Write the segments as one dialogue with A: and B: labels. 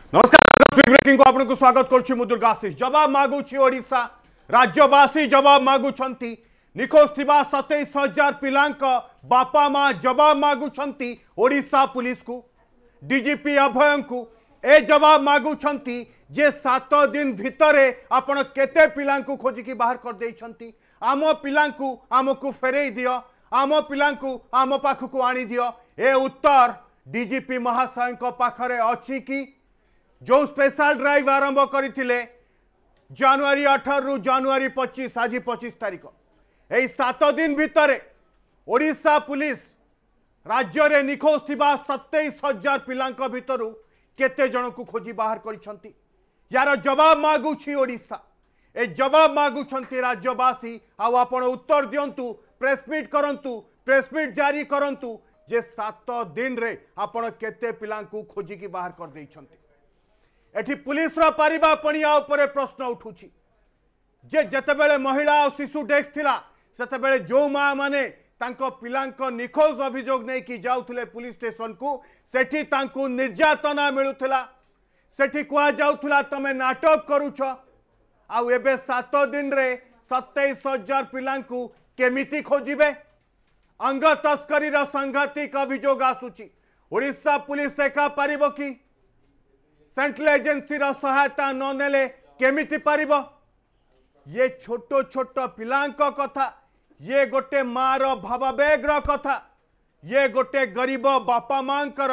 A: नमस्कार ब्रेकिंग को आपको स्वागत करुच्ची मु दुर्गाशीष जवाब मागुची ओडिशा राज्यवासी जवाब मागुछंती निखोज थिबा 27,000 पिलांक बापा माँ जवाब मागुछंती ओडिशा पुलिस को डीजीपी अभय को ए जवाब मागुछंती जे 7 दिन भितरे आपण केते पिलांकु खोजिकी बाहर कर देइछंती आम पिलांकु आमको फेरई दियो आम पिलांकु आम पाखकु आनी दियो ए उत्तर डीजीपी महाशय को पाखरे अछि कि जो स्पेशल ड्राइव आरंभ करथिले जनवरी 18 रु जनवरी 25 आज 25 तारीख यही 7 दिन भितरे ओडिशा पुलिस राज्य रे निखोज थिबा 27,000 पिलांक भितरु केते जन को खोजी बाहर करिसंती यार जवाब मागुछि ओडिशा ए जवाब मागुछंती राज्यवासी आ आपण उत्तर दियंतु प्रेस मीट करंतु प्रेस मीट जारी करंतु जे 7 दिन रे आपण केते पिलांकु खोजी की बाहर कर देइछंती एठी पुलिस रा पारिबा पणिया उपरे प्रश्न उठुछि जे जतेबेले महिला और शिशु डेस्क थिला सेतेबेले जो मां माने तांको पिलांक निखोज अभियोग नै कि जाउथले पुलिस स्टेशन को सेठी तांको निर्यातना मिलुथला सेठी कुआ जाउथला तमे नाटक करूछ आ एबे 7 दिन रे 27,000 पिलांकु केमिति खोजिबे अंग तस्करी रा सांघातिक अभियोग आसुछि ओडिशा पुलिस एका पारिबो कि सेंट्रल एजेंसी रा सहायता न नेले केमिति पारिबो ये छोटो छोटो पिलांक कथा ये गोटे मार भावावेगर कथा ये गोटे गरीब बापा मांकर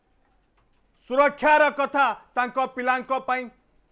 A: सुरक्षार कथा तांको पिलांक पई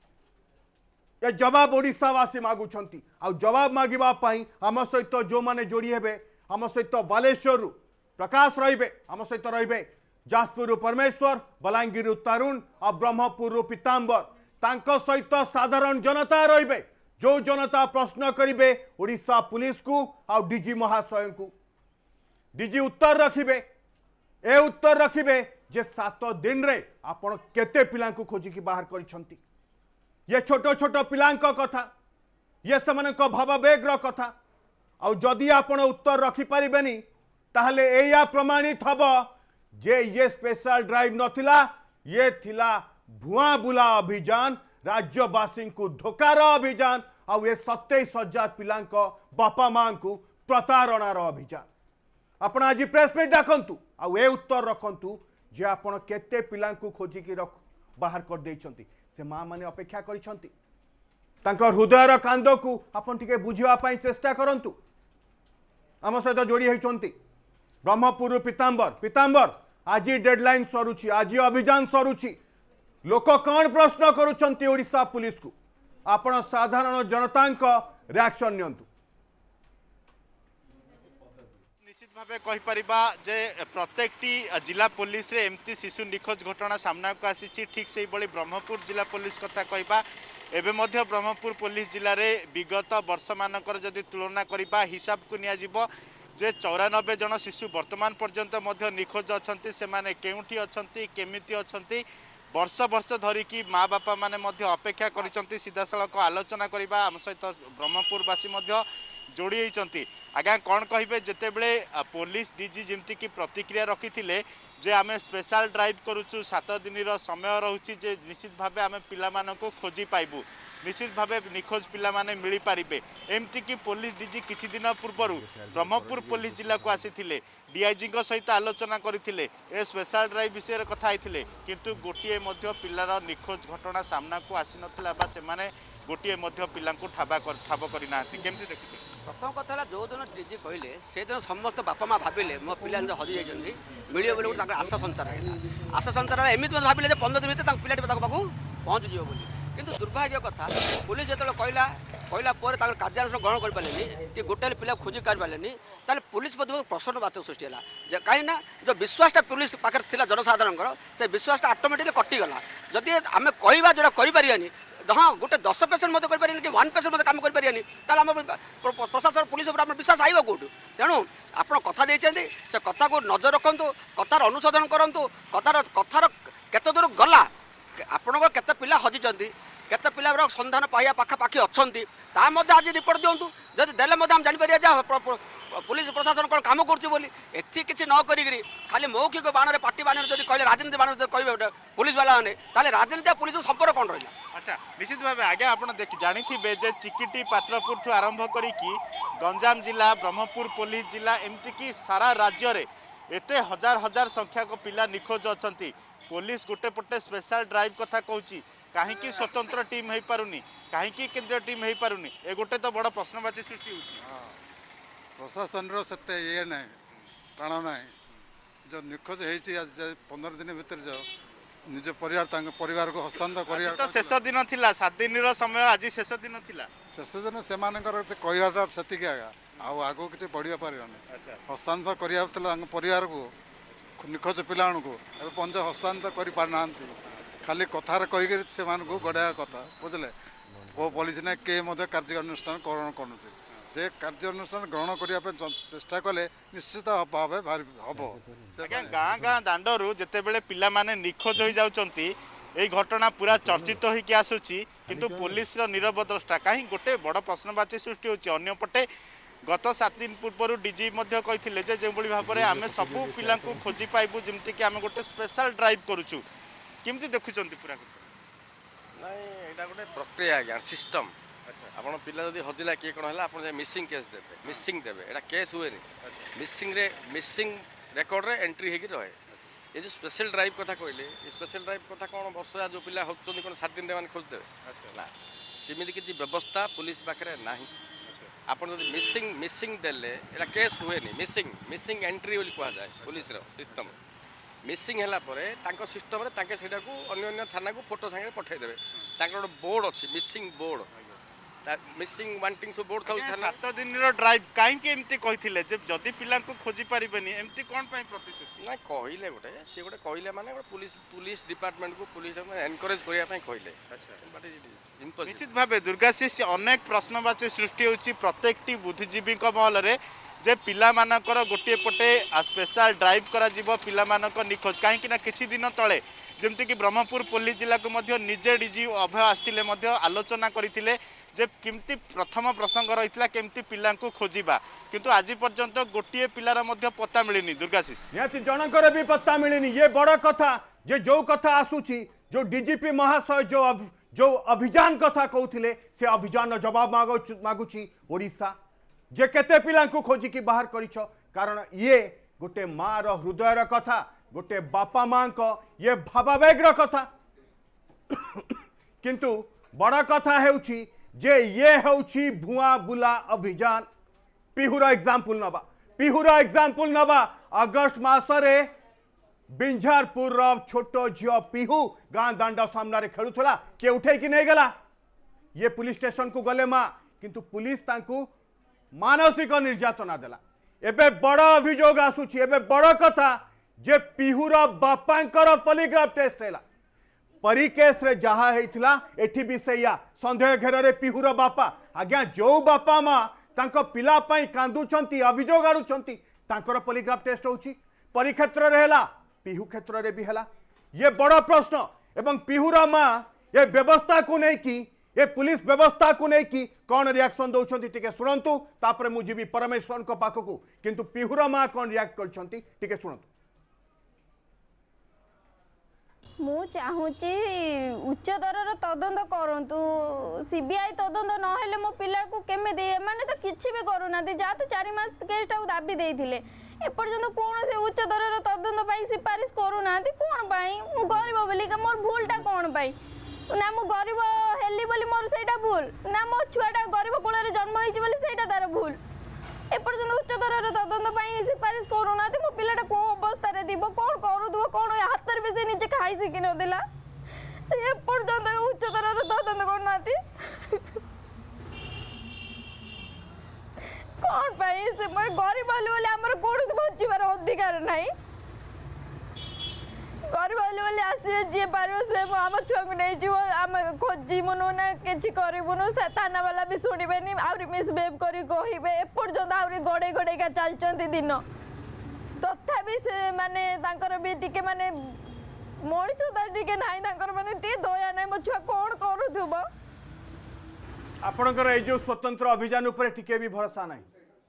A: ये जवाब ओडिशावासी मागुछंती आ जवाब मागिबा पई हम सहित जो माने जोड़ी हेबे हम सहित बालेश्वर प्रकाश रहिबे हम सहित रहिबे जाजपुर परमेश्वर बलांगीर तरुण और ब्रह्मपुर पीतांबर तांको सहित साधारण जनता रहिबे जो जनता प्रश्न करिबे ओडिशा पुलिस को आ डीजी महाशय को डीजी उत्तर रखिबे ए उत्तर रखिबे जे 7 दिन रे आपण केते पिलां को खोजी की बाहर करिसंती ये छोटो छोटो पिलां को कथा ये समन को भावावेगर कथा आ जदि आपण उत्तर रखि परिबेनी ताहले एया प्रमाणित हबो जे ये स्पेशल ड्राइव नथिला ये थिला भुआ बुला अभियान राज्यवासी को धोकार अभियान आ ये 27,000 पिलांक बापा मां को प्रतारणार अभियान आपण आज प्रेस मीट डाकंतु आ ए उत्तर रखंतु जे आपण केते पिलांकु खोजी की रख बाहर कर देइछंती से मां माने अपेक्षा करिसंती तांकर हृदयर कांद को आपण टिके बुझिवा पई चेष्टा करंतु आम सहित जोड़ी होइछंती ब्रह्मपुर पीतांबर पीतांबर आज डेडलाइन सरुची आज अभियान सरुची लोक कौन प्रश्न करुचंती ओडिशा पुलिस को आपण साधारण जनता रिएक्शन नियंतु
B: निश्चित भाव कहीपरिबा जे प्रत्येक जिला पुलिस रे एमती शिशु निखोज घटना सामना को आसी ठीक से बड़ी ब्रह्मपुर जिला पुलिस कथा कहबा एबे मध्य ब्रह्मपुर पुलिस जिले में विगत वर्ष मानकर जदि तुलना करबा हिसाब को निया जिवो जे 94 जन शिशु वर्तमान पर्यंत मध्य निखोज अछंती से माने केउठी अछंती केमिति अछंती वर्ष वर्ष धरिकी माँ बापा माने मध्य अपेक्षा करिसंती सीधा सड़क आलोचना करबा हम सहित ब्रह्मपुरवासी मध्य जोड़ी होती आज्ञा कौन कहे जितेबले पुलिस डीजी जमती की प्रतिक्रिया रखी जे आम स्पेशल ड्राइव करुचु 7 दिन समय रोचे जे निश्चित भाव आम पिला को खोजी पाइबू निश्चित भाव निखोज पिला माने मिली पारिबे एमती की पुलिस डीजी किछि दिन पूर्व ब्रह्मपुर पुलिस जिला को आसीथिले डीआईजी सहित आलोचना करथिले ए स्पेशल ड्राइव विषय कथा आइथिले किंतु गोटिए मध्य पिलार निखोज घटना सामना को आसी नथिला बा से माने गोटिए मध्य पिला को ठाब करिना केमती देखिते
C: प्रथम कथा जो दिन डीजी कहले से दिन समस्त बापा माँ भाविले मो पिला हजि जाइए मिले बोले आशा संचार है आशा संचार एमती भाविले 15 दिन भर पिलाटी पाखु पहुँच जीव बोली किंतु दुर्भाग्य कथा पुलिस जो कहला कार्यानुष्ठान ग्रहण करें कि गोटे पिला खोजी पारे ताले पुलिस प्रश्नवाचक सृष्टि है कहीं जो विश्वासटा पुलिस पाखे जनसाधारण से विश्वासटा ऑटोमेटिकली कटिगला जदि आम कहवा जोड़ा करें हाँ गोटे 10% करें कि 1% काम करें प्रशासन पुलिस विश्वास आईब कौटू तेणु आप कथा देते से कथा को नजर रखु कथार अनुसंधान करूँ कथार केते दूर गला आपंकर केते पिला हजिंट केते पिला सन्धान पाइया पाखापाखि अच्छा आज रिपोर्ट दिंतु जब देले आम जापर पुलिस प्रशासन कौन कम करी किसी न करी खाली मौखिक बाण पार्टी बाण जब कहले राजनीति बाण कहे पुलिस वाला मैंने राजनीति पुलिस संपर्क कौन रहा।
B: अच्छा निश्चित भाव आगे आप जानी जे चिकिटी पात्रपुर ठू आरंभ करी गंजाम जिला ब्रह्मपुर पुलिस जिला एमती कि सारा राज्य रे एते हजार हजार संख्यक पिला निखोज अच्छा पुलिस गोटे पटे स्पेशल ड्राइव कथा कहूँ कहीं स्वतंत्र टीम हो पारुनी कहीं केंद्रीय टीम हो पारुनी ए गोटे तो बड़ प्रश्नवाची सृष्टि होती
D: प्रशासन से ये ना प्राण ना जो निखोज हो 15 दिन भीतर जो निज परिवार को हस्तांतर कर
B: तो शेष दिन थिला 7 दिन समय आज शेष दिन थिला
D: शेष दिन से कहवाटा से आगो किसी बढ़िया पार हस्तांतर कर परिवार को निखोज पिला को पंच हस्तांतर कर पारना खाली कथार कहीकि से गड़ाया कथा बुझे को पुलिस ना किए कार्यानुष्ठान ग्रहण कर से कार्यानुष्ठान ग्रहण करने चेष्टा कले निश्चित भाव हम
B: गाँ गाँ दांडरू जिते बड़े पिला माने निखोज हो जाउचंती এই ঘটনা পুরা চর্চিত হইকি আসুচি কিন্তু পুলিশর নীরব দ্রষ্টা কাহি গোটে বড় প্রশ্নবাচী সৃষ্টি হচ্ছে অন্যপটে গত 7 दिन पूर्व डीजी कही जो भाव में आम सबू पिला खोजी पाइबू जमीक आम गोटे स्पेशल ड्राइव करुचु केमती देखुं पूरा
E: ना यहाँ गोटे प्रक्रिया आज्ञा सिस्टम आप पिला जब हजिला किए कौन है आप मिसिंग केस देते मिसिंग देवे यहाँ केस हुए मिसिंग रेकर्ड रे एंट्री होगी रहे ये जो स्पेशल ड्राइव कथा कहले स्पेशल ड्राइव कथा कौन वर्ष जो पिला होती कौन 7 दिन खोज देवे ना सेमती किसी व्यवस्था पुलिस पाखे ना आप मिसिंग देले एटा केस हुए मिसिंग एंट्री बोली कह जाए पुलिस सिस्टम मिसिंग है सिस्टम अन्य थाना को फोटो सांगे पठेदेवे गोटे बोर्ड अच्छी मिसिंग बोर्ड मिसिंग वांटिंग सब बोर्ड था
B: 7 दिन ड्राइव कहीं कहते जदि पिला खोजी पारे एमती कौन प्रतिश्रुति
E: ना कहले गोटे सी गोटे कहले माने पुलिस डिपार्टमेंट को पुलिस एनकरेज करने कहले
B: निश्चित भाव दुर्गाशीष अनेक प्रश्नवाची सृष्टि होची प्रत्येकटी बुद्धिजीवी महल में जे पिला मानकर गोटे पटे स्पेशल ड्राइव करा जीवो पिला मानकर निखोज कहीं किछि दिन तले जमती कि ब्रह्मपुर पुलिस जिला को मध्य निजे डीजी अभय आसतिले मध्य आलोचना करथिले जे केमती प्रथम प्रसंग रहितला केमती पिला को खोजिबा किंतु आज पर्यंत गोटे पिलार मध्य पत्ता मिलनी दुर्गाशीष
A: निहाती जनकर भी पत्ता मिलनी ये बड़ कथा जे जो कथा आसुची जो डीजीपी महाशय जो अभियान कथा कहते से अभियान जवाब मागुची ओडिशा जे केते पिला खोजिकी बाहर करिछ कारण ये गोटे माँ रो हृदयर कथा गोटे बापा माँ को ये भावावेगर कथा किंतु बड़ कथा हेउची जे ये हेउची भुआ बुला अभियान पिहुर एग्जांपल नबा अगस्त मासरे बिंझारपुर छोट झील पिहू गाँ दांड सामने खेलुला किए उठे कि नहीं गला ये पुलिस स्टेशन को गले माँ किंतु पुलिस तांकू मानसिक निर्यातना देला एबे बड़ अभियोग आसुची एबे बड़ कथा जे पिहुर बापांकर पॉलीग्राफ टेस्ट हैला परी केस रे जहा हेइथिला एठी भी सेया संदेह घेर रे पिहुर बापा आज्ञा जो बापा माँ तांको पिला पई कांदुचंती अभियोग आडुचंती तांकर पॉलीग्राफ टेस्ट होची परी क्षेत्र रे हैला पिहू क्षेत्र रे भी हैला ये बड़ प्रश्न एवं पिहुर माँ ये व्यवस्था को नहीं कि ये पुलिस व्यवस्था को नहीं कि कौन रिएक्शन दौरान टिके शुणु तापर मुझे भी परमेश्वर को पाखक किंतु पिहुर माँ कौन रिएक्ट कर शुणु
F: मु चाहूची उच्चतर तदंत करंतु सीबीआई तदंत नहेले मो पिला को केमे दे माने तो किछि भी करूना जा तो 4 मास केसटा दाबी देइथिले एपर्यंत कौन से उच्चतर तदंत पाई सिफारिश करूना कौन पाई मु गरीब बोली मोर भूलटा कौन पाई ना मु गरीब हेली बोली मोर सेटा भूल ना मो छुआटा गरीब कोल रे जन्म होइछि बोली सेटा तार भूल एपर्यंत उच्चतर तदंत पाई सिफारिश करूना मो पिलाटा को अवस्था रे दिबो कौन करू कौन हाथ रे से निजे खाई सिखि न दिला से एपर्यंत उच्चतर तदंत करना कौन पाई से मोर गरीब बोली हमर कोन बचिबार अधिकार नाही गरीब बोली आसे जी पार से आम छुआ को नहीं जीव आम खोजमुनु ना कि करूँ थाना वाला भी शुणवे आहरी मिसबिहेव कर कहे एपर्यंत आहरी गड़े गड़ेका चलती दिन तथापि से माने भी टिके माने मଣିषता टिके नाही तांकर माने टे दया नाही मो छुआ कोन करूथबो
A: आपणकर ए जो स्वतंत्र अभियान ऊपर टिके भी भरोसा नहीं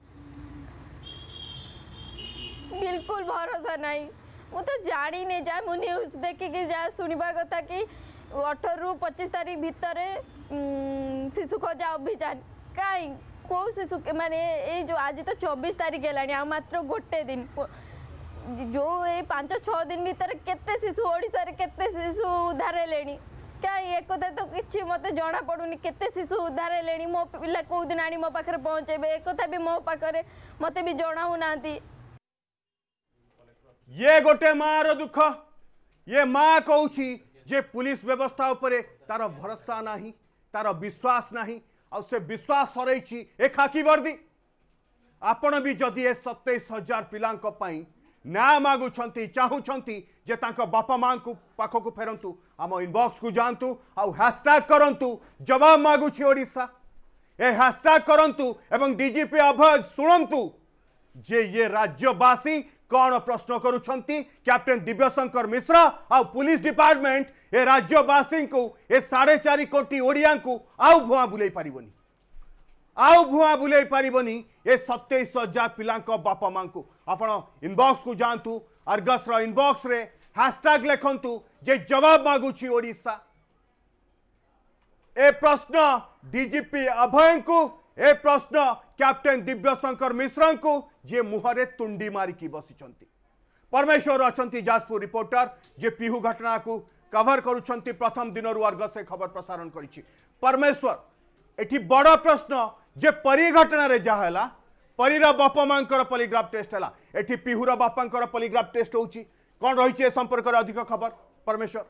F: बिल्कुल भरोसा नहीं मु तो जानी नहीं जा मु न्यूज देखि कि जा सुनिबा कथा कि 18 रु 25 तारीख भितर शिशु खोजा अभियान काई को शिशु माने ए जो आज तो 24 तारीख हेलानी आ मात्र गोटे दिन जो ए 5-6 दिन भीतर केते शिशु ओडिसा रे केते शिशु उद्धार हेलेनी कहीं एक कथा तो किसी मत जना पड़ुनी केते शिशु उद्धार हेलेनी मो पिला को दिन आनी मो पाखरे पहुंचेबे एक कथा भी मो पाखरे मते भी जणाउ नांती
A: ये गोटे माँ रो दुख ये माँ कहूची जे पुलिस व्यवस्था उपरे तार भरोसा नहीं तार विश्वास नहीं और से विश्वास हरैछि ए खाकी वर्दी आपण भी जदि ए 27,000 पिलांक पई न्याय मागुछंती चाहूछंती जे तांको बापा मां को पाखो को फेरंतु आम इनबॉक्स को जानतु आउ हैशटैग करंतु जवाब मागुछि ओडिशा ए हैशटैग करंतु एवं डीजीपी अभय शुणंतु जे ये राज्यवासी कौन प्रश्न करुछंती कैप्टेन दिव्यशंकर मिश्र आ पुलिस डिपार्टमेंट ए राज्यवासी को ए 4.5 कोटी ओडिया को आउ भुआ बुलाई पारिबनी आउ भुआ बुलाई पारिबनी ए 27,000 पिलांक बापा मां को आपण इनबॉक्स को जानतु अर्गस रो इनबॉक्स रे हैशटैग लिखंतु जे जवाब मागुछि ओडिशा ए प्रश्न डीजीपी अभय को ए प्रश्न कैप्टेन दिव्यशंकर मिश्र को जे मुहरे तुंडी मारिकी बसिचंती परमेश्वर अछंती जाजपुर रिपोर्टर जे पिहू घटना को कवर करुछंती प्रथम दिन अर्गस से खबर प्रसारण करिछि परमेश्वर एठी बड़ प्रश्न जे परी घटना रे जाहला परीरा बापा मांकर पॉलीग्राफ टेस्ट हला एठी पिहुरा बापांकर पॉलीग्राफ टेस्ट होउछि कोन रहिछि ए संपर्क रे अधिक खबर परमेश्वर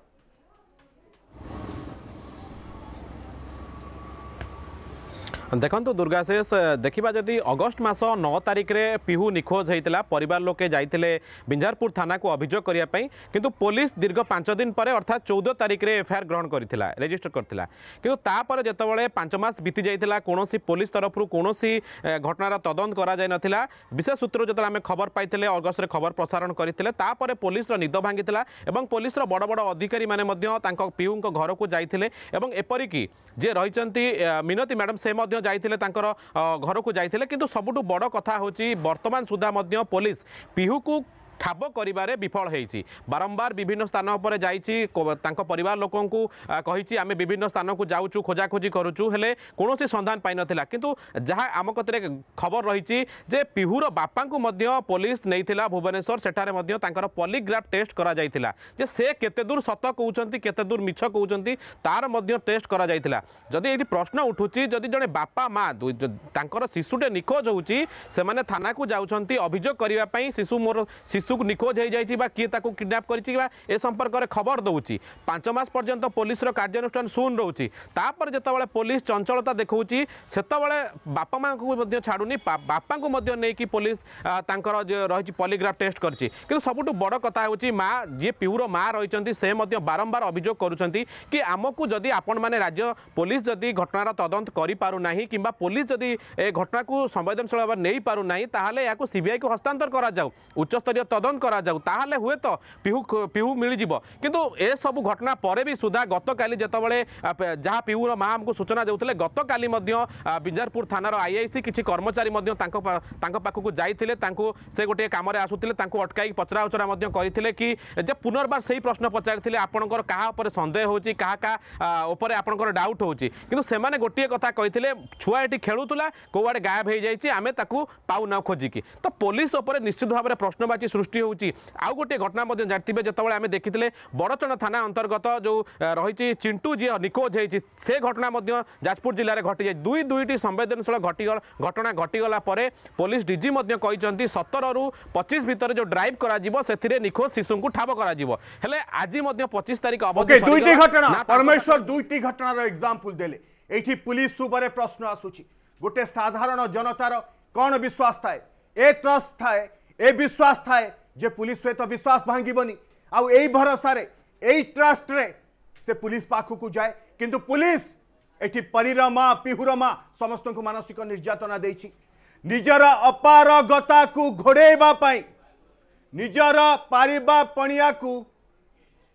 G: देखो दुर्गाशेष देखा जदि अगस्ट मास 9 तारिख रे पिहू निखोज होता परिवार लोके जाइतिले बिंजारपुर थाना को अभियोग करने किंतु पुलिस दीर्घ 5 दिन पर अर्थात 14 तारिख रे एफआईआर ग्रहण करथिला रजिस्टर करथिला किंतु तापर जेतबेले 5 मास बीती जाइतिला कोनोसी पुलिस तरफ कोनोसी घटनार तदंत करा जाय नथिला विशेष सूत्र जेतले आमे खबर पाइतिले अगस्ट रे खबर प्रसारण करथिले तापर पुलिस रो निद भांगितिला एवं पुलिस रो बड़ बड़ अधिकारी माने मध्य तांको पिहू को घर को जाइतिले एवं एपरिकी जे रहिचंती मिनती मैडम से मध्य जाइतिले तांकर घर को जाइतिले किंतु सबुठु बड़ कथा होची वर्तमान सुधा मध्य पुलिस पिहू को ठाब करिबारे विफल होईची बारंबार विभिन्न स्थान पर जाइची तांको परिवार लोकों को कहिची आमे विभिन्न स्थान को जाउचु खोजाखोजी करूचु हेले कोनोसी संधान पाइ नथिला किंतु जहा आम कतरे खबर रहिची जे पिहुर बापा को मध्य पुलिस नैथिला भुवनेश्वर सेठारे मध्य तांकर पॉलीग्राफ टेस्ट करा जाइतिला जे से केते दूर सत कहउचंती केते दूर मिछ कहउचंती तार मध्य टेस्ट करा जाइतिला जदि एठी प्रश्न उठुची जदि जने बापा मां तांकर शिशुटे निखोज होउची से माने थाना को जाउचंती अभियोग करिवा पई शिशु को निखोज हो जाइए किए किडनैप कर संपर्क में खबर दौची 5 मास पर्यंत पुलिस कार्यानुष्ठान शून रोचे तापर जितेबाला पुलिस चंचलता देखा से बापा माँ को छाड़ूनी बापा को नहीं पुलिस रही पॉलीग्राफ टेस्ट करछि किंतु सबुठु बड़ कथा होची माँ जी पिहुर माँ रही से बारंबार अभियोग करुँच कि आमको जदि आपण मैंने राज्य पुलिस जदि घटनार तदंत करूना कि पुलिस जदि ए घटना को संवेदनशील भाव नहीं पारूना ताहले या सीबीआई को हस्तांतर करा जाऊ उच्चस्तरीय तदंत करा जाऊ ताहले हुए तो पिहू मिल जिवो किंतु ए सब घटना परे भी सुधा गतकाली जेतबेले जहाँ पिहुर माँ आमको सूचना देउथिले गतकाली मध्य बिंजारपुर थानार आईआईसी किछि कर्मचारी मध्य तांको पाखकु जाइथिले तांको से गोटे कामरे आसुथिले तांको अटकाई पचरा उचरा मध्य करिथिले कि जे पुनर्बार सही प्रश्न पचारिथिले आपणकर काहा ऊपर संदेह होची काहा ऊपर आपणकर डाउट होची किंतु सेमाने गोटिए कथा कहिथिले छुआ एठी खेलुतुला कोवाडे गायब हो जाइछि आमे ताकू पाउ न खोजिकी तो पुलिस ऊपर निश्चित भाव में प्रश्नवाची सृष्टि होची आउ गोटे घटना मध्य जानिथिबे जेतबेले आमे देखिथिले बड़चण थाना अंतर्गत जो रही चिंटू जी निखोज होइछि से घटना मध्य जाजपुर जिले में घटी जाए दुईटी संवेदनशील घटना घटीगला पुलिस डीजी मध्य कहिसंती 17 रु 25 भितर जो ड्राइव करा जिवो सेथिरे निखोज शिशु को ठाब करा जिवो हेले आज मध्य 25 तारिख अवधि
A: दुईटी घटना परमेश्वर दुईटी घटनार एग्जांपल देले एठी पुलिस सुबरे प्रश्न आसुची गोटे साधारण जनतार कौन विश्वास थाए ए ट्रस्ट थाए ए विश्वास थाए जे पुलिस सहित विश्वास भांगीबनी आउ एई भरोसा रे एई ट्रस्ट रे से पुलिस पाखु को जाए किंतु पुलिस एठी परीर मां पिहुर मां समस्त को मानसिक निर्यातना देछि निजर अपारगता को घोड़ेबा पाई निजर पारिबा पणिया को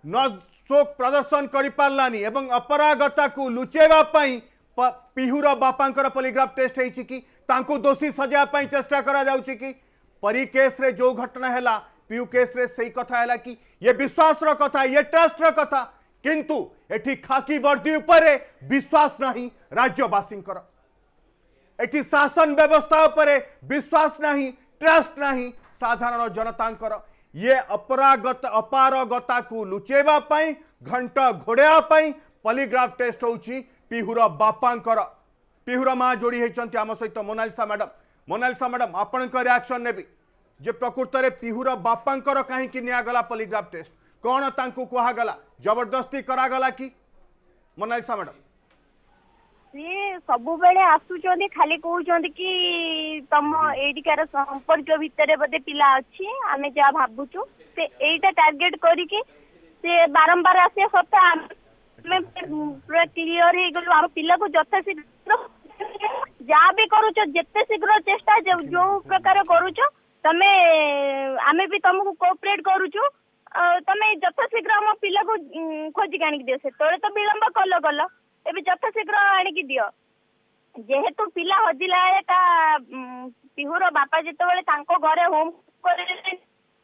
A: न शोक प्रदर्शन कर पारलानी एवं अपरागता को लुचेवा पिहुर बापांकर पॉलीग्राफ टेस्ट होईची कि तांको दोषी सजा पाई चेष्टा करा जाउची कि परी केस रे जो घटना हैला पिहु केस रे सही कथा हैला कि ये विश्वास रो कथा ये ट्रस्ट रो कथा किंतु एठी खाकी वर्दी उपरे विश्वास नहीं राज्यवासींकर एठी शासन व्यवस्था उपरे विश्वास नहीं ट्रस्ट नहीं साधारण जनतांकर ये अपारगता को लुचेवा पाई घंटा घोड़ेवा पाई पॉलीग्राफ टेस्ट होउची पिहुर बापांकर पिहुर माँ जोड़ी होती आम सहित मोनालिसा मैडम आपण रिएक्शन नेबी जे प्रकृत में पिहुर बापांकर कहीं निगला पॉलीग्राफ टेस्ट कौन तांकु कहगला जबरदस्ती करागला कि मोनालिसा मैडम
H: सी सब बेले आसुचंदी खाली कहउचंदी कि तम एडिकार संपर्क भितर बोधे पिला अच्छी आमे जा भाबुचु से एटा टार्गेट करी कि से बारंबार आसे सत्ता मैं पूरा क्लियर हो गलु आम पिला को यथाशीघ्र जहाँ भी करूच जिते शीघ्र चेष्टा जो प्रकार करूच तमे आमे भी तुमको कोऑपरेट करूचु तमे यथाशीघ्र आम पिला को खोजिक आनिक दियो से तोरे तो विलंब कल गल एबे यथाशीघ्र आनिक दियो जेहेतु पिला हजिला एटा पिहुर बापा जेतेबेले तांको घरे होम करे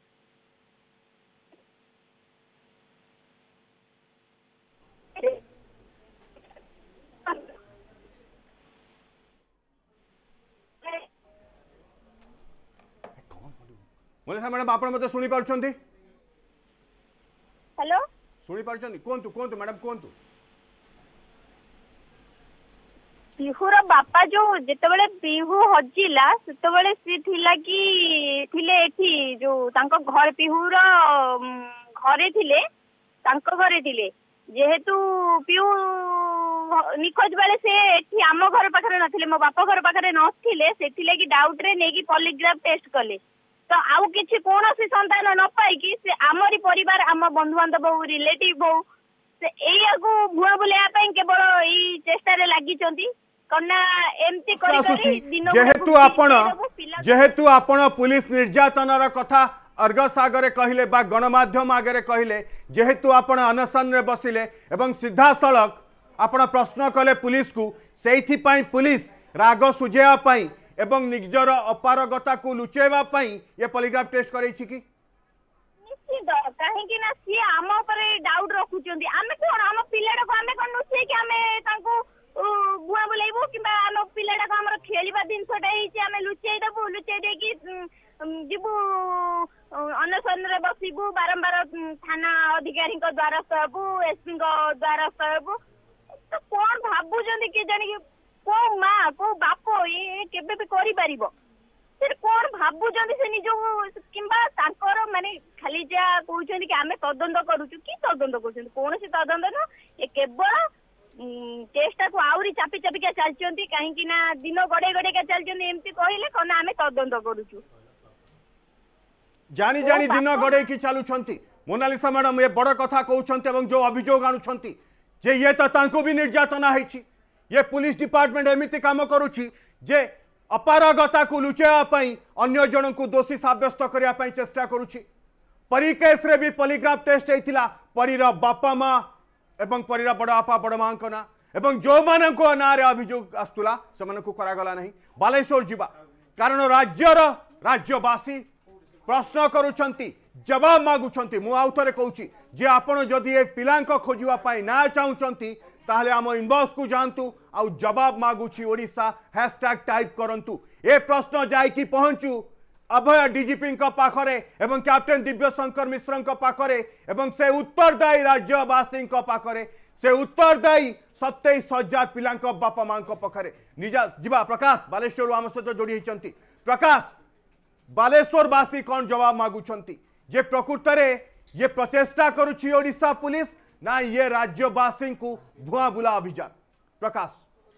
A: मोनालिसा मैडम आपण मते सुनी पारछंती
H: हेलो
A: सुनी पारछंती कोंतु मैडम कोंतु
H: पिहुर बापा जो जेतेबेले पिहु हजिला सेतेबेले सी थिला कि थिले एठी जो तांको घर पिहुर घरे थिले तांको घरे थिले जेहेतु पिहु निखोज बेले से एठी आम घर पाखरे नथिले मो बापा घर पाखरे नथिले सेथिले कि डाउट रे नेकी पॉलीग्राफ टेस्ट कले तो आउ किछि कोनोसी संतान न पाई कि से आमरी परिवार आम बंधु बांधव रिलेटिव हो से एया को भुआ बुलेया पई केवल ई चेष्टा रे लागि चंती कन्ना एमती करी दिन
A: जेहेतु आपण पुलिस निर्यातनार कथा अर्गस आगरे कहले बा गणमाध्यम आगरे कहले जेहेतु आपण अनशन रे बसिले एवं सीधा सड़क आपण प्रश्न कले पुलिस को सेठी पई पुलिस राग सुझेवा पई एवं निजर अपारगता को लुचेवा पई ये पॉलीग्राफ टेस्ट करैछि कि
H: निश्चित काहे कि ना सी आम ऊपर डाउट रखुचंदी आमे कोन आम पिलाडा को आमे कोन नुसे कि आमे तांको बुआ बोलाइबो किबा आम पिलाडा को हमर खेलिबा दिनसटा हिची आमे लुचेई देबो लुचेई दे कि जिबु अनशन रे बसिबु बारंबार थाना अधिकारी को द्वारस्थ हेबु एसपी को द्वारस्थ हेबु तो कोन भाबुचंदी कि जानि कि को माँ को बापो ये केबे भी करि परिबो से कोन भाबुचंदी से निजो किबा तांकर माने खाली जा कहउचंदी कि आमे तदंत करूचु कि तदंत करूचंदी कोनोसी तदंत न ये केवल चेष्टा को आउरी चापी चापी के चलचंती काहे कि ना दिन गडे गडे के चलचंती एमती कहिले कोन आमे तदंत करूचु
A: जानी जानी दिन गडे की चालुछंती मोनालिसा मैडम ये बड़ कथा कहउछंती एवं जो अभियोग आनुछंती जे ये तो तांको भी निर्यातना हेछि ये पुलिस डिपार्टमेंट एमिति काम करुछि जे अपारगता को लुचेवा पई अन्य जन को दोषी साब्यस्त करिया पई चेष्टा करुछि परी केस रे भी पॉलीग्राफ टेस्ट हेतिला परीर बापा माँ एवं परीर बड़ बापा बड़ माँ ना एवं जो मानक ना रे अभियोग आस्तुला से मानकु करागला नहीं बालेश्वर जीवा कारण राज्यवासी प्रश्न करुछंती जवाब मागुछंती मु आउ थरे कहूछि जे आपण जदि ए पिलांको खोजिवा पई ना चाहुछंती ताहले आम इनबॉक्स को जानतु आउ जवाब मागुछि ओडिशा हैशटैग टाइप करंतु ए प्रश्न जाई कि पहुंचू अभय डीजीपी पाखरे एवं कैप्टेन दिव्य शंकर मिश्र पाखरे एवं से उत्तरदायी राज्यवासी पाखरे से उत्तरदायी 27,000 पिलांक बापा माँ पाखरे निजा जीवा प्रकाश बालेश्वर आम सहित जोड़ी होती प्रकाश बालेश्वरवासी कौन जवाब मागुछंती जे प्रकृत रे ये प्रचेष्टा करुछि ओडिशा पुलिस ना ये राज्यवासी को भुआ बुला अभियान प्रकाश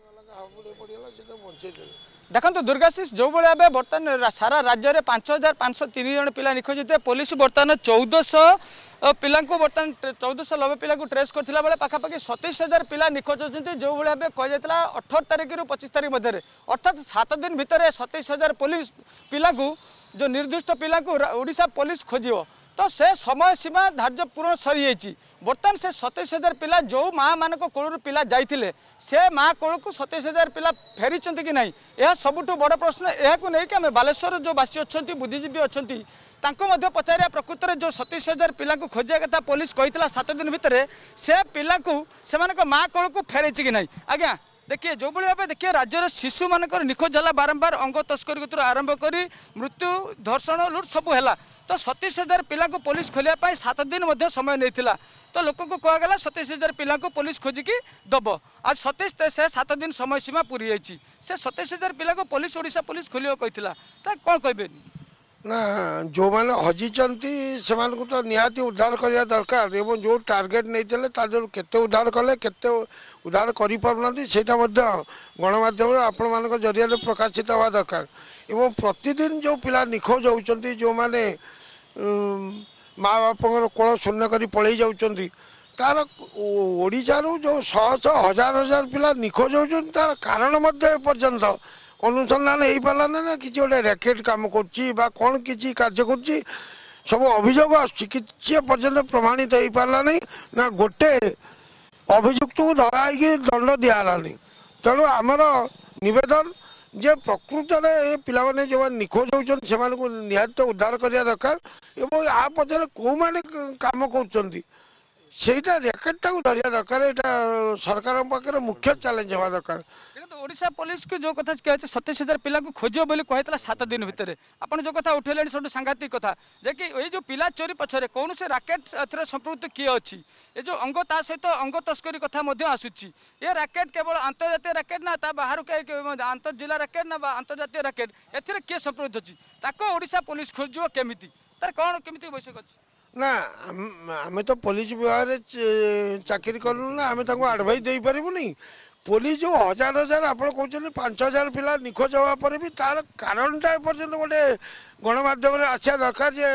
I: देखो दुर्गाशीष जो भाई बर्तमान सारा राज्य में 5,503 जन पिला निखोज होते पुलिस बर्तमान 1,400 पिला बर्तमान 1,490 पिला ट्रेस करथिला बेले पाखापाखि 27,000 पिला निखोज होती जो भाई कह 18 तारिख रु 25 तारिख मध्य अर्थात 7 दिन भितर 27,000 पुलिस पिला जो निर्दिष्ट पिला ओडिशा पुलिस खोजियो तो से समय सीमा धार्य पूर्ण सरी जाइए बर्तमान से 27,000 पिला जो माँ मान कोलू पिला जाइए से माँ कोल को 27,000 पिला फेरी कि नहीं यह सबुठ बड़ प्रश्न। यह नहीं कि आम बालेश्वर जो बासी अच्छा बुद्धिजीवी अच्छा पचारिया प्रकृत में जो 27,000 पिला खोजा कथा पुलिस कही 7 दिन भितर से पिला से माँ कोल को फेरे कि नहीं। आज्ञा देखिए जो भाव देखिए राज्यर शिशु मानक निखोज है बारंबार अंग तस्करी आरंभ कर मृत्यु धर्षण लुट सबू है तो 27,000 पिला को पुलिस खोलिया 7 दिन समय नहीं तो लोक को कहगला 27,000 पिला को पुलिस खोजिकी दब आज 27 से 7 दिन समय सीमा पूरी जाइए से 27,000 पिला को पुलिस ओडिशा पुलिस खोलिया कही कौन कहे
J: ना जो मैंने हजिचंती से तो निहाती उद्धार करने दरकार एवं जो टार्गेट नहीं केते उद्धार कले केते उद्धार कर गणमाध्यम आपण मान जरिया प्रकाशित हवा दरकार एवं प्रतिदिन जो पिला निखोज होती जो मैंने माँ बाप कोल शून्य कर पलि जाऊँच तार ओडिशा जो शह हजार हजार पिला निखोज होती तार कारण पर्यंत अनुसंधान हो पारा ना कि गोटे रैकेट कम कर कौन किसी कार्य कर सब अभियोग आपर्यंत प्रमाणित हो पारा नहीं ना गोटे अभियुक्त को धरा दंड दिहलानी तेणु आमर नवेदन जे प्रकृत में पिला माने जो निखोज होती से निहत उद्धार करने दरकार और आ पचर कौ मैंने कम कर सेटा रैकेटा को धरिया दरकार यहाँ सरकार पाखे मुख्य चैलेंज हवा दरकार।
I: ओडिशा पुलिस को जो कथा कहे 27,000 पिला को खोज बोली कहता 7 दिन भितर आपन जो कथा उठेले सब सांघातिक कथा जे कि ये जो पिला चोरी पछरे कौन से राकेट एथरे संपृक्त किए अच्छी ये जो अंग ता सहित अंग तस्करी कथा आसूची ये राकेट केवल अंतर्जातीय राकेट ना ता बाहर अंतर जिला राकेट ना अंतर्जातीय राकेट एथरे किए संपृक्त अच्छी ताको ओडिशा पुलिस खोज केमिति तार कौन केमिति आवश्यक अच्छी
J: ना आम तो पुलिस विभाग चाकरी करूँ ना आम आडभाइस दे पारूनी पुलिस जो हजार हजार आप कहते 5,000 पिला निखोज हवा पर भी तार कारणटा एपर्यंत गोटे गणमाध्यम आसा दरकार जे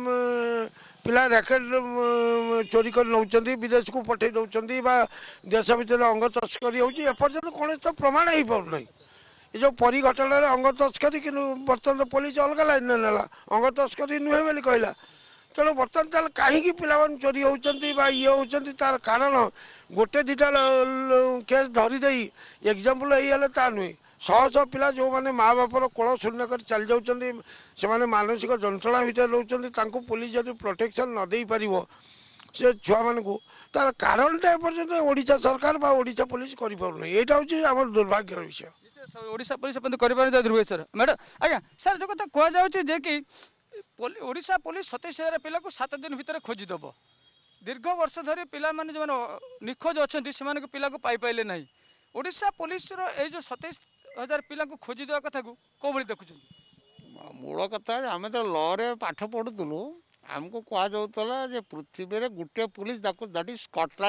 J: पिला रैकेट चोरी कर नौकरी विदेश को पठे दौरान देश भितर अंग तस्करी होपर्यंत कौन तो प्रमाण हो पारना ये जो परी घटना अंग तस्करी कि बर्तमान पुलिस अलग लाइन नेला अंग तस्करी नुहे बोली कहला तेणु बर्तमान ताल कहीं पिला चोरी होती ये होती तार कारण गोटे दीटा केस धरीदे एग्जाम्पल ये ता नुहे शह शह पिला जो मैंने माँ बापर कोल शून्य कर चली जाऊँच से मानसिक जंत्रणा भितर रोच पुलिस जब प्रोटेक्शन न दे पार से छुआ मान तार कारणटा एपर्यंत ओडिशा सरकार ओडिशा पुलिस कर यहाँ हूँ आम दुर्भाग्यर विषय
I: ओडिशा पुलिस ध्रुवेश्वर मैडम आज्ञा सर जो कथा कहुचे कि ओडिशा पुलिस 27,000 पिला को 7 दिन भितर खोजिदेव दीर्घ वर्ष धरी पिला माने जो निखोज अच्छा से पिला को पाई पाइले नहीं ओडिशा पुलिस रो जो 27,000 पिला को खोजिदेवा कथा को भाई देखुं
K: मूल कथा आम तो लॉ पाठ पढ़ुलु आमको कहुला जे पृथ्वी में गोटे police that is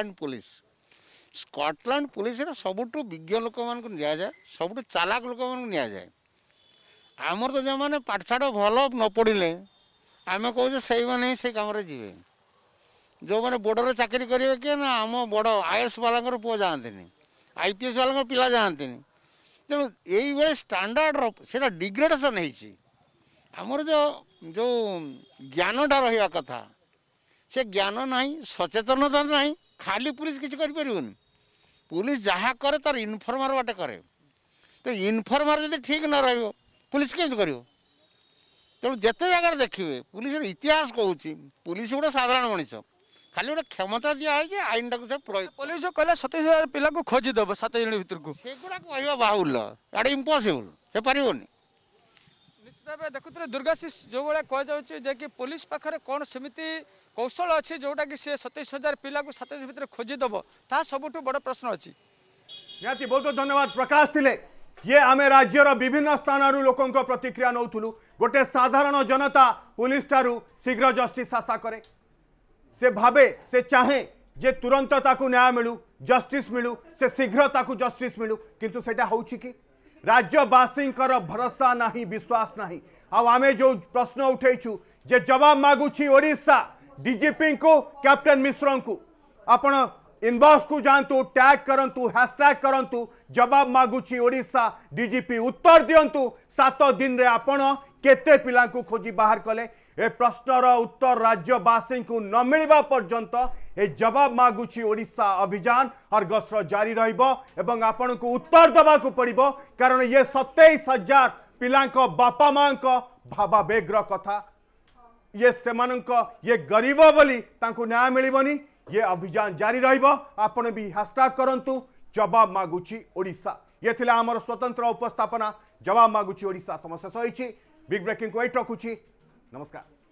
K: Scotland police सबुठ विज्ञ लोक मान जाए सबुठ चालाक लोक मान जाए आमर तो जो मैंने पाठशाठ भल न पढ़ले आम कहे से मैंने से कम जी जो मैंने बोर्डर चाकरी करेंगे किए ना आम बड़ आईएएस वाला पुआ जाती आईपीएस वाला पिला जाती तेणु ये स्टैंडर्ड से डिग्रेडेसन होमर जो जो ज्ञानटा रहा कथा से ज्ञान ना सचेतनता ना खाली पुलिस किसी कर पुलिस जहाँ करे तार इनफर्मर बाटे करे तो इनफर्मर जब ठीक न रही पुलिस केमती कर तेणु जिते जगह देखिए पुलिस इतिहास कहूँ पुलिस गोटे साधारण मनीष खाली गोटे क्षमता दिखाई आईन टाक
I: पुलिस जो कहला 27,000 पिला को खोजिदेव 7 दिन भितर को
K: सेगुड़ा कह बाहुल्य एटा इम्पॉसिबल से पारिबनी
I: निश्चित भाव देखुते दुर्गाशीष जो भाया कहुचे कि पुलिस पाखे कौन सेमती कौशल अच्छी जोटा कि सी 27,000 पिला को 7 दिन भितर खोजिदेव ता सबुठ बड़ प्रश्न अच्छी
A: निहाती बहुत बहुत धन्यवाद प्रकाश थिले ये आम राज्यर विभिन्न स्थान लोकों प्रतिक्रिया नौथुलु गोटे साधारण जनता पुलिस ठारू शीघ्र जस्टिस आशा करे से भावे से चाहे जे तुरंत ताकू न्याय मिलू जस्टिस मिलू से शीघ्र ताकू जस्टिस मिलू किंतु सेटा होउछि कि राज्यवासी भरोसा नहीं विश्वास नहीं आमे जो प्रश्न उठेचु जे जवाब मागुछि ओडिशा डीजीपी को कैप्टन मिश्र को आपण इनबॉक्स को जानतु टैग करंतु हैशटैग करंतु जवाब मागुछि ओडिशा डीजीपी उत्तर दियंतु 7 दिन रे आपण केते पिला को खोजी बाहर कले ए प्रश्नर उत्तर राज्यवासी को न मिलवा पर्यंत ए जवाब मागुची ओडिशा अभियान हरगस्र जारी रहिबो एवं आपण को उत्तर दबा को पड़िबो कारण ये 27,000 पिलांक बापा मां को भावावेग्र कथा ये सेमानंक ये गरीब बोली तांको न्याय मिलिबनी ये अभियान जारी रहिबो आपण भी हैशटैग करंतु जवाब मागुची ओडिशा ये थिला हमर स्वतंत्र उपस्थापना जवाब मागुची ओडिशा समस्या सहिची बिग ब्रेकिंग को एट रखुची नमस्कार।